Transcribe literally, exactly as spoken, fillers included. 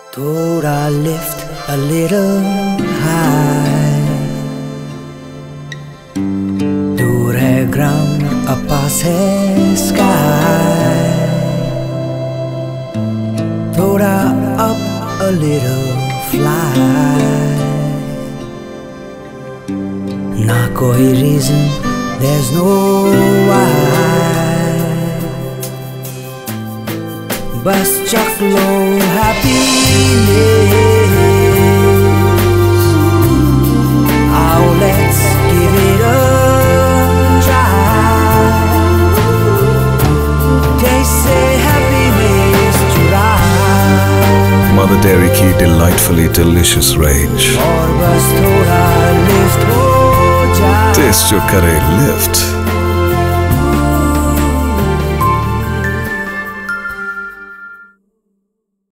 Thoda lift a little high, दूर है ground अब पास है sky. Thoda up a little fly, ना कोई reason, there's no why. बस चख लो happiness. Oh, let's give it a try. Taste say happiness try. Mother Dairy Key, delightfully delicious range. और बस थोड़ा lift हो जाए. Taste जो करे lift.